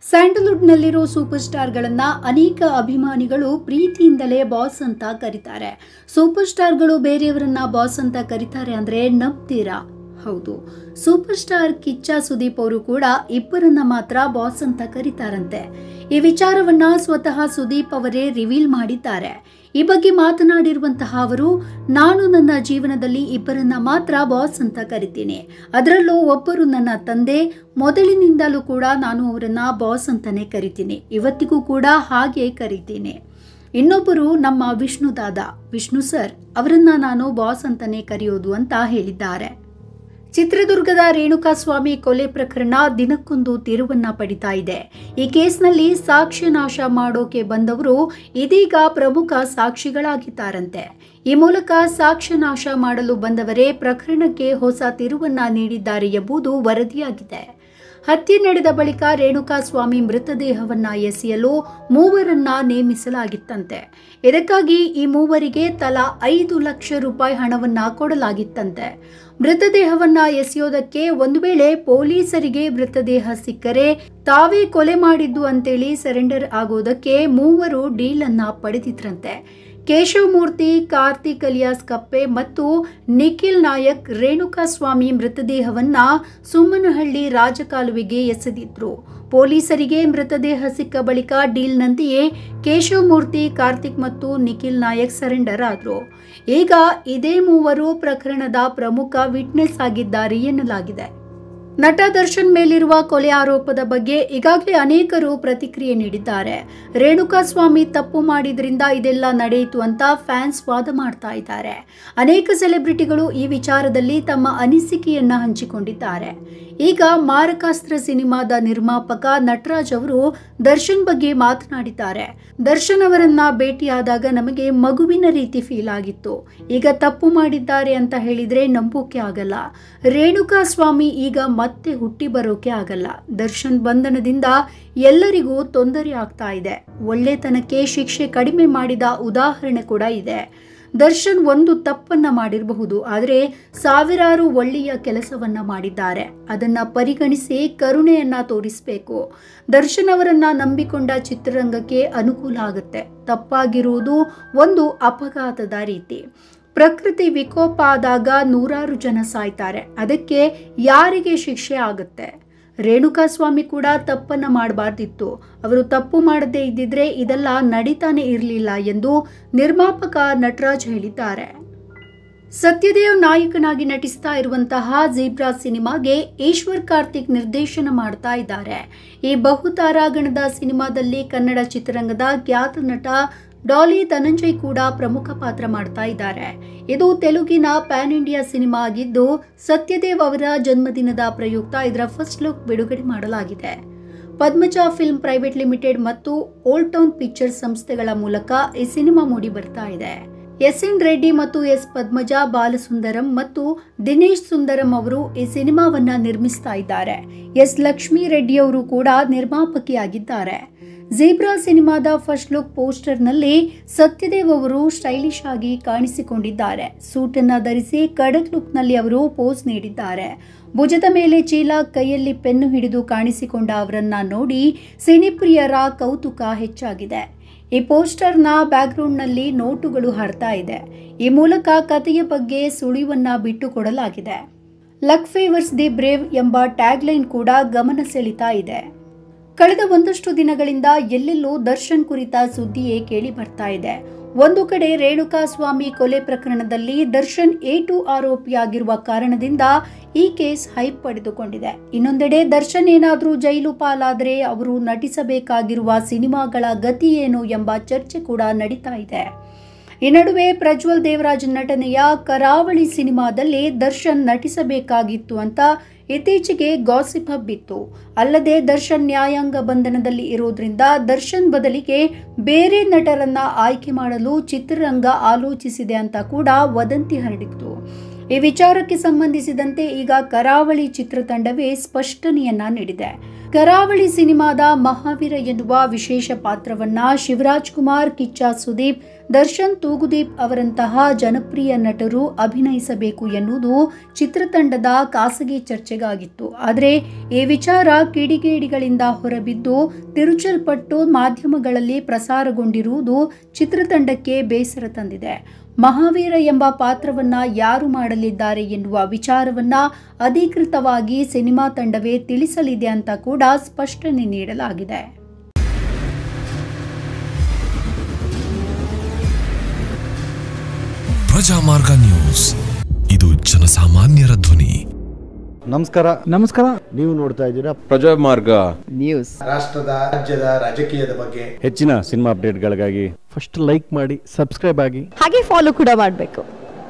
ಸ್ಯಾಂಡಲ್ವುಡ್ನಲ್ಲಿರೋ super ಸ್ಟಾರ್ಗಳನ್ನ ಅನೇಕ ಅಭಿಮಾನಿಗಳು ಪ್ರೀತಿಯಿಂದಲೇ boss ಅಂತ ಕರೀತಾರೆ. ಸೂಪರ್ ಸ್ಟಾರ್ಗಳು ಬೇರೆಯವರನ್ನ ಬಾಸ್ ಅಂತ ಕರೀತಾರೆ ಅಂದ್ರೆ ನಂಬ್ತೀರಾ? ಹೌದು, ಸೂಪರ್ ಸ್ಟಾರ್ ಕಿಚ್ಚ ಸುದೀಪ್ ಅವರು ಕೂಡ ಇಬ್ಬರನ್ನ ಮಾತ್ರ ಬಾಸ್ ಅಂತ ಕರೀತಾರಂತೆ. ಈ ವಿಚಾರವನ್ನ ಸ್ವತಃ ಸುದೀಪ್ ಅವರೇ ರಿವೀಲ್ ಮಾಡಿದ್ದಾರೆ. ಈ ಬಗ್ಗೆ ಮಾತನಾಡಿರುವಂತಹ ಅವರು, ನಾನು ನನ್ನ ಜೀವನದಲ್ಲಿ ಇಬ್ಬರನ್ನ ಮಾತ್ರ ಬಾಸ್ ಅಂತ ಕರಿತೀನಿ. ಅದರಲ್ಲೂ ಒಬ್ಬರು ನನ್ನ ತಂದೆ. ಮೊದಲಿನಿಂದಲೂ ಕೂಡ ನಾನು ಅವರನ್ನ ಬಾಸ್ ಅಂತಾನೆ ಕರಿತೀನಿ, ಇವತ್ತಿಗೂ ಕೂಡ ಹಾಗೆ ಕರಿತೀನಿ. ಇನ್ನೊಬ್ಬರು ನಮ್ಮ ವಿಷ್ಣು ಸರ್ ಅವರನ್ನ ನಾನು ಬಾಸ್ ಅಂತಾನೆ ಕರೆಯೋದು ಅಂತ ಹೇಳಿದ್ದಾರೆ. ಚಿತ್ರದುರ್ಗದ ರೇಣುಕಾಸ್ವಾಮಿ ಕೊಲೆ ಪ್ರಕರಣ ದಿನಕ್ಕೊಂದು ತಿರುವನ್ನ ಪಡಿತಾ ಇದೆ. ಈ ಕೇಸ್ನಲ್ಲಿ ಸಾಕ್ಷ್ಯ ನಾಶ ಮಾಡೋಕೆ ಬಂದವರು ಇದೀಗ ಪ್ರಮುಖ ಸಾಕ್ಷಿಗಳಾಗಿದ್ದಾರಂತೆ. ಈ ಮೂಲಕ ಸಾಕ್ಷ್ಯ ನಾಶ ಮಾಡಲು ಬಂದವರೇ ಪ್ರಕರಣಕ್ಕೆ ಹೊಸ ತಿರುವನ್ನ ನೀಡಿದ್ದಾರೆ ಎಂಬುದು ವರದಿಯಾಗಿದೆ. ಹತ್ಯೆ ನಡೆದ ಬಳಿಕ ರೇಣುಕಾಸ್ವಾಮಿ ಮೃತದೇಹವನ್ನ ಎಸೆಯಲು ಮೂವರನ್ನ ನೇಮಿಸಲಾಗಿತ್ತಂತೆ. ಇದಕ್ಕಾಗಿ ಈ ಮೂವರಿಗೆ ತಲಾ 5 ಲಕ್ಷ ರೂಪಾಯಿ ಹಣವನ್ನ ಕೊಡಲಾಗಿತ್ತಂತೆ. ಮೃತದೇಹವನ್ನ ಎಸೆಯೋದಕ್ಕೆ ಒಂದು ವೇಳೆ ಪೊಲೀಸರಿಗೆ ಮೃತದೇಹ ಸಿಕ್ಕರೆ ತಾವೇ ಕೊಲೆ ಮಾಡಿದ್ದು ಅಂತೇಳಿ ಸರೆಂಡರ್ ಆಗೋದಕ್ಕೆ ಮೂವರು ಡೀಲ್ ಅನ್ನ ಪಡೆದಿದ್ರಂತೆ. ಕೇಶವಮೂರ್ತಿ, ಕಾರ್ತಿಕ್ ಅಲಿಯಾಸ್ ಕಪ್ಪೆ ಮತ್ತು ನಿಖಿಲ್ ನಾಯಕ್ ರೇಣುಕಾಸ್ವಾಮಿ ಮೃತದೇಹವನ್ನ ಸುಮ್ಮನಹಳ್ಳಿ ರಾಜಕಾಲುವೆಗೆ ಎಸೆದಿದ್ರು. ಪೊಲೀಸರಿಗೆ ಮೃತದೇಹ ಸಿಕ್ಕ ಬಳಿಕ ಡೀಲ್ನಂತೆಯೇ ಕೇಶವಮೂರ್ತಿ, ಕಾರ್ತಿಕ್ ಮತ್ತು ನಿಖಿಲ್ ನಾಯಕ್ ಸರೆಂಡರ್ ಆದ್ರು. ಈಗ ಇದೇ ಮೂವರು ಪ್ರಕರಣದ ಪ್ರಮುಖ ವಿಟ್ನೆಸ್ ಆಗಿದ್ದಾರೆ ಎನ್ನಲಾಗಿದೆ. ನಟ ದರ್ಶನ್ ಮೇಲಿರುವ ಕೊಲೆ ಆರೋಪದ ಬಗ್ಗೆ ಈಗಾಗಲೇ ಅನೇಕರು ಪ್ರತಿಕ್ರಿಯೆ ನೀಡಿದ್ದಾರೆ. ರೇಣುಕಾಸ್ವಾಮಿ ತಪ್ಪು ಮಾಡಿದ್ರಿಂದ ಇದೆಲ್ಲ ನಡೆಯಿತು ಅಂತ ಫ್ಯಾನ್ಸ್ ವಾದ ಮಾಡ್ತಾ ಇದ್ದಾರೆ. ಅನೇಕ ಸೆಲೆಬ್ರಿಟಿಗಳು ಈ ವಿಚಾರದಲ್ಲಿ ತಮ್ಮ ಅನಿಸಿಕೆಯನ್ನ ಹಂಚಿಕೊಂಡಿದ್ದಾರೆ. ಈಗ ಮಾರಕಾಸ್ತ್ರ ಸಿನಿಮಾದ ನಿರ್ಮಾಪಕ ನಟರಾಜ್ ಅವರು ದರ್ಶನ್ ಬಗ್ಗೆ ಮಾತನಾಡಿದ್ದಾರೆ. ದರ್ಶನ್ ಅವರನ್ನ ಭೇಟಿಯಾದಾಗ ನಮಗೆ ಮಗುವಿನ ರೀತಿ ಫೀಲ್ ಆಗಿತ್ತು. ಈಗ ತಪ್ಪು ಮಾಡಿದ್ದಾರೆ ಅಂತ ಹೇಳಿದ್ರೆ ನಂಬೋಕೆ ಆಗಲ್ಲ. ರೇಣುಕಾಸ್ವಾಮಿ ಈಗ ಮತ್ತೆ ಹುಟ್ಟಿ ಬರೋಕೆ ಆಗಲ್ಲ. ದರ್ಶನ್ ಬಂಧನದಿಂದ ಎಲ್ಲರಿಗೂ ತೊಂದರೆ ಆಗ್ತಾ ಇದೆ. ಒಳ್ಳೆತನಕ್ಕೆ ಶಿಕ್ಷೆ ಕಡಿಮೆ ಮಾಡಿದ ಉದಾಹರಣೆ ಕೂಡ ಇದೆ. ದರ್ಶನ್ ಒಂದು ತಪ್ಪನ್ನ ಮಾಡಿರಬಹುದು, ಆದರೆ ಸಾವಿರಾರು ಒಳ್ಳೆಯ ಕೆಲಸವನ್ನ ಮಾಡಿದ್ದಾರೆ. ಅದನ್ನ ಪರಿಗಣಿಸಿ ಕರುಣೆಯನ್ನ ತೋರಿಸಬೇಕು. ದರ್ಶನ್ ಅವರನ್ನ ನಂಬಿಕೊಂಡ ಚಿತ್ರರಂಗಕ್ಕೆ ಅನುಕೂಲ ಆಗುತ್ತೆ. ತಪ್ಪಾಗಿರುವುದು ಒಂದು ಅಪಘಾತದ ರೀತಿ. ಪ್ರಕೃತಿ ವಿಕೋಪ ಆದಾಗ ನೂರಾರು ಜನ ಸಾಯ್ತಾರೆ. ಅದಕ್ಕೆ ಯಾರಿಗೆ ಶಿಕ್ಷೆ ಆಗುತ್ತೆ? ರೇಣುಕಾಸ್ವಾಮಿ ಕೂಡ ತಪ್ಪನ್ನ ಮಾಡಬಾರ್ದಿತ್ತು. ಅವರು ತಪ್ಪು ಮಾಡದೇ ಇದ್ದಿದ್ರೆ ಇದೆಲ್ಲ ನಡೀತಾನೆ ಇರಲಿಲ್ಲ ಎಂದು ನಿರ್ಮಾಪಕ ನಟರಾಜ್ ಹೇಳಿದ್ದಾರೆ. ಸತ್ಯದೇವ್ ನಾಯಕನಾಗಿ ನಟಿಸ್ತಾ ಇರುವಂತಹ ಜೀಬ್ರಾ ಸಿನಿಮಾಗೆ ಈಶ್ವರ್ ಕಾರ್ತಿಕ್ ನಿರ್ದೇಶನ ಮಾಡ್ತಾ ಇದ್ದಾರೆ. ಈ ಬಹುತಾರಾಗಣದ ಸಿನಿಮಾದಲ್ಲಿ ಕನ್ನಡ ಚಿತ್ರರಂಗದ ಖ್ಯಾತ ನಟ ಡಾಲಿ ಧನಂಜಯ್ ಕೂಡ ಪ್ರಮುಖ ಪಾತ್ರ ಮಾಡ್ತಾ ಇದ್ದಾರೆ. ಇದು ತೆಲುಗಿನ ಪ್ಯಾನ್ ಇಂಡಿಯಾ ಸಿನಿಮಾ ಆಗಿದ್ದು, ಸತ್ಯದೇವ್ ಅವರ ಜನ್ಮದಿನದ ಪ್ರಯುಕ್ತ ಇದರ ಫಸ್ಟ್ ಲುಕ್ ಬಿಡುಗಡೆ ಮಾಡಲಾಗಿದೆ. ಪದ್ಮಜ ಫಿಲ್ಮ್ ಪ್ರೈವೇಟ್ ಲಿಮಿಟೆಡ್ ಮತ್ತು ಓಲ್ಡ್ ಟೌನ್ ಪಿಕ್ಚರ್ಸ್ ಸಂಸ್ಥೆಗಳ ಮೂಲಕ ಈ ಸಿನಿಮಾ ಮೂಡಿ ಬರ್ತಾ ಇದೆ. ಎಸ್.ಎನ್. ರೆಡ್ಡಿ ಮತ್ತು ಎಸ್. ಪದ್ಮಜ, ಬಾಲಸುಂದರಂ ಮತ್ತು ದಿನೇಶ್ ಸುಂದರಂ ಅವರು ಈ ಸಿನಿಮಾವನ್ನ ನಿರ್ಮಿಸ್ತಾ ಇದ್ದಾರೆ. ಎಸ್. ಲಕ್ಷ್ಮೀ ರೆಡ್ಡಿ ಅವರು ಕೂಡ ನಿರ್ಮಾಪಕಿಯಾಗಿದ್ದಾರೆ. ಜೀಬ್ರಾ ಸಿನಿಮಾದ ಫಸ್ಟ್ ಲುಕ್ ಪೋಸ್ಟರ್ನಲ್ಲಿ ಸತ್ಯದೇವ್ ಅವರು ಸ್ಟೈಲಿಶ್ ಆಗಿ ಕಾಣಿಸಿಕೊಂಡಿದ್ದಾರೆ. ಸೂಟ್ ಅನ್ನ ಧರಿಸಿ ಖಡಕ್ ಲುಕ್ನಲ್ಲಿ ಅವರು ಪೋಸ್ ನೀಡಿದ್ದಾರೆ. ಭುಜದ ಮೇಲೆ ಚೀಲ, ಕೈಯಲ್ಲಿ ಪೆನ್ನು ಹಿಡಿದು ಕಾಣಿಸಿಕೊಂಡ ಅವರನ್ನ ನೋಡಿ ಸಿನಿಪ್ರಿಯರ ಕೌತುಕ ಹೆಚ್ಚಾಗಿದೆ. ಈ ಪೋಸ್ಟರ್ನ ಬ್ಯಾಕ್ಗ್ರೌಂಡ್ನಲ್ಲಿ ನೋಟುಗಳು ಹಾಡ್ತಾ ಇದೆ. ಈ ಮೂಲಕ ಕಥೆಯ ಬಗ್ಗೆ ಸುಳಿವನ್ನ ಬಿಟ್ಟುಕೊಡಲಾಗಿದೆ. ಲಕ್ ಫೇವರ್ಸ್ ದಿ ಬ್ರೇವ್ ಎಂಬ ಟ್ಯಾಗ್ಲೈನ್ ಕೂಡ ಗಮನ ಸೆಳೀತಾ ಇದೆ. ಕಳೆದ ಒಂದಷ್ಟು ದಿನಗಳಿಂದ ಎಲ್ಲೆಲ್ಲೂ ದರ್ಶನ್ ಕುರಿತ ಸುದ್ದಿಯೇ ಕೇಳಿ ಬರ್ತಾ ಇದೆ. ಒಂದು ಕಡೆ ರೇಣುಕಾಸ್ವಾಮಿ ಕೊಲೆ ಪ್ರಕರಣದಲ್ಲಿ ದರ್ಶನ್ A2 ಆರೋಪಿಯಾಗಿರುವ ಕಾರಣದಿಂದ ಈ ಕೇಸ್ ಹೈಪ್ ಪಡೆದುಕೊಂಡಿದೆ. ಇನ್ನೊಂದೆಡೆ ದರ್ಶನ್ ಏನಾದರೂ ಜೈಲು ಪಾಲಾದರೆ ಅವರು ನಟಿಸಬೇಕಾಗಿರುವ ಸಿನಿಮಾಗಳ ಗತಿ ಏನು ಎಂಬ ಚರ್ಚೆ ಕೂಡ ನಡೀತಾ ಇದೆ. ಈ ನಡುವೆ ಪ್ರಜ್ವಲ್ ದೇವರಾಜ್ ನಟನೆಯ ಕರಾವಳಿ ಸಿನಿಮಾದಲ್ಲಿ ದರ್ಶನ್ ನಟಿಸಬೇಕಾಗಿತ್ತು ಅಂತ ಇತ್ತೀಚೆಗೆ ಗಾಸಿಪ್ ಹಬ್ಬಿತ್ತು. ಅಲ್ಲದೆ ದರ್ಶನ್ ನ್ಯಾಯಾಂಗ ಬಂಧನದಲ್ಲಿ ಇರೋದ್ರಿಂದ ದರ್ಶನ್ ಬದಲಿಗೆ ಬೇರೆ ನಟರನ್ನ ಆಯ್ಕೆ ಮಾಡಲು ಚಿತ್ರರಂಗ ಆಲೋಚಿಸಿದೆ ಅಂತ ಕೂಡ ವದಂತಿ ಹರಡಿತ್ತು. ಈ ವಿಚಾರಕ್ಕೆ ಸಂಬಂಧಿಸಿದಂತೆ ಈಗ ಕರಾವಳಿ ಚಿತ್ರತಂಡವೇ ಸ್ಪಷ್ಟನೆಯನ್ನ ನೀಡಿದೆ. ಕರಾವಳಿ ಸಿನಿಮಾದ ಮಹಾವೀರ ಎನ್ನುವ ವಿಶೇಷ ಪಾತ್ರವನ್ನ ಶಿವರಾಜ್ ಕುಮಾರ್, ಕಿಚ್ಚ ಸುದೀಪ್, ದರ್ಶನ್, ತೂಗುದೀಪ್ ಅವರಂತಹ ಜನಪ್ರಿಯ ನಟರು ಅಭಿನಯಿಸಬೇಕು ಎನ್ನುವುದು ಚಿತ್ರತಂಡದ ಖಾಸಗಿ ಚರ್ಚೆಗಾಗಿತ್ತು. ಆದರೆ ಈ ವಿಚಾರ ಕಿಡಿಗೇಡಿಗಳಿಂದ ಹೊರಬಿದ್ದು ತಿರುಚಲ್ಪಟ್ಟು ಮಾಧ್ಯಮಗಳಲ್ಲಿ ಪ್ರಸಾರಗೊಂಡಿರುವುದು ಚಿತ್ರತಂಡಕ್ಕೆ ಬೇಸರ ತಂದಿದೆ. ಮಹಾವೀರ ಎಂಬ ಪಾತ್ರವನ್ನ ಯಾರು ಮಾಡಲಿದ್ದಾರೆ ಎನ್ನುವ ವಿಚಾರವನ್ನ ಅಧಿಕೃತವಾಗಿ ಸಿನಿಮಾ ತಂಡವೇ ತಿಳಿಸಲಿದೆ ಅಂತ ಕೂಡ ಸ್ಪಷ್ಟನೆ ನೀಡಲಾಗಿದೆ. ಪ್ರಜಾಮಾರ್ಗ ನ್ಯೂಸ್, ಇದು ಜನಸಾಮಾನ್ಯರ ಧ್ವನಿ. ನಮಸ್ಕಾರ. ನೀವು ನೋಡ್ತಾ ಇದ್ದೀರಾ ಪ್ರಜಾಮಾರ್ಗ ನ್ಯೂಸ್. ರಾಷ್ಟ್ರದ, ರಾಜ್ಯದ, ರಾಜಕೀಯದ ಬಗ್ಗೆ ಹೆಚ್ಚಿನ ಸಿನಿಮಾ ಅಪ್ಡೇಟ್ಗಳಿಗಾಗಿ ಫಸ್ಟ್ ಲೈಕ್ ಮಾಡಿ, ಸಬ್ಸ್ಕ್ರೈಬ್ ಆಗಿ, ಹಾಗೆ ಫಾಲೋ ಕೂಡ ಮಾಡಬೇಕು.